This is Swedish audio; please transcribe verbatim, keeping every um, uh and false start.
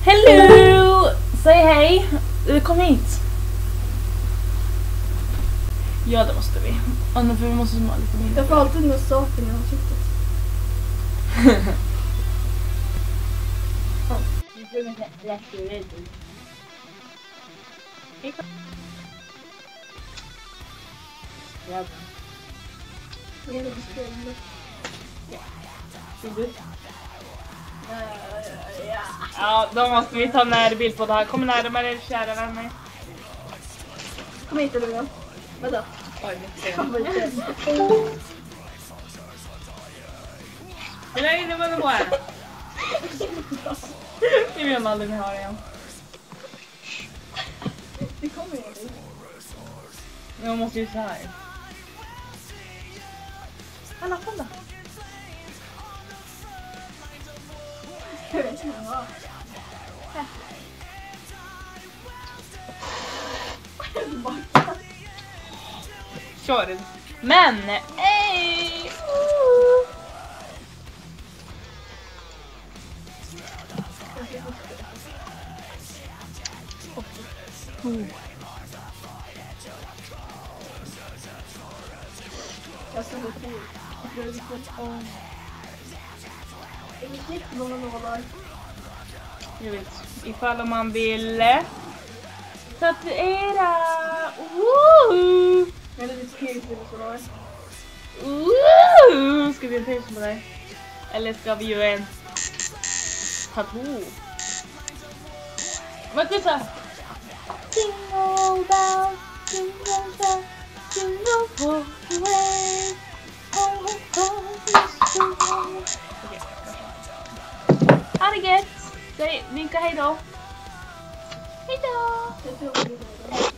Hello! Säg hej! Kom hit! Ja, det måste vi. Och nu för vi måste små lite mindre. Jag får alltid med saker när jag har suttit. Ja, då måste vi ta närbild på det här. Kom närmare, kära vänner. Kom hit, eller då. Vadå? Oj, det Kom hit. Hur länge är det på här? Det vill jag aldrig ha igen. Det kommer ju inte. Men jag måste ju så här. Alla, kom då. Jag vet inte vad. Kör. Men, ej! Uh. Jag ska gå till. Jag ska gå till. Det är jättemånga nålar. Jag vet. Ifall om man vill tatuera. Woo! Eller lite piercing och sådär. Woo! Ska vi göra en piercing på dig? Eller ska vi göra en tattoo? Vad är det? Jingle bells, jingle bells, jingle all the way. Oh, oh, oh, okej. Ha det gött! Säg, vinka hej då! Hej då!